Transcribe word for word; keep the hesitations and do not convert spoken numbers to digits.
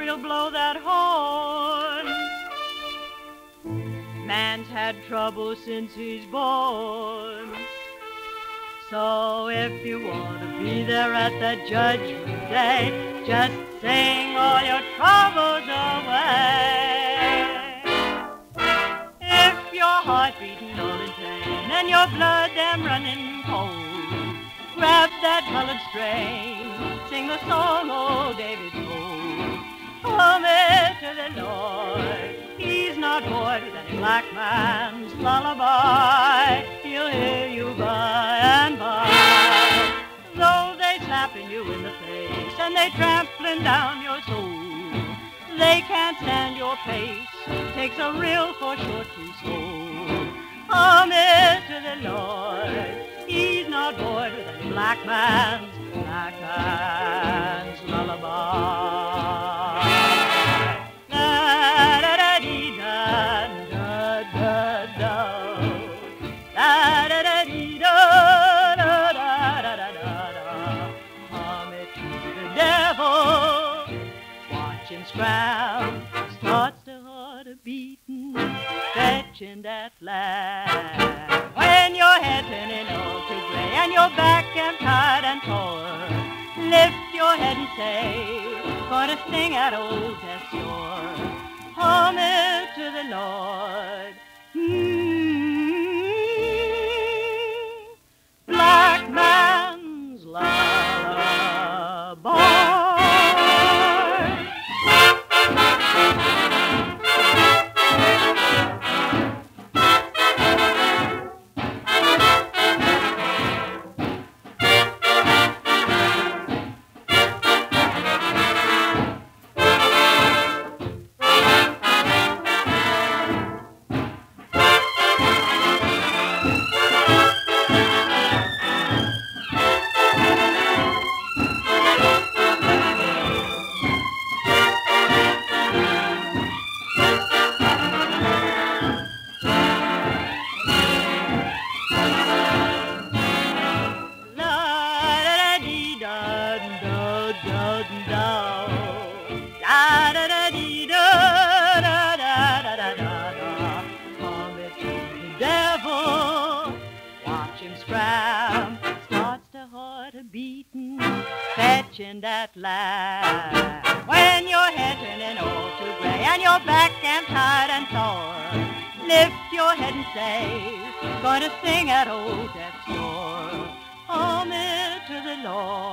we'll blow that horn. Man's had trouble since he's born. So if you want to be there at the judgment day, just sing all your troubles away. If your heart beating all in pain and your blood damn running cold, grab that colored strain, sing the song old David told. Hum it to the Lord, he's not bored with any black man's lullaby. He'll hear you by and by. Though they slapping you in the face and they trampling down your soul, they can't stand your pace, takes a real force sure to soul. Hum it to the Lord, he's not bored with any black man's, black man's lullaby. Scram, starts the heart a beating, fetching that laugh. When your head turning all to gray and your back am tired and torn, lift your head and say, gonna sing at old death's door. Hum it to the Lord. Mm-hmm. Black man's lullaby. That laugh. When your head turning all too gray and your back am tired and sore, lift your head and say, gonna sing at old death's door. Hum it to the Lord.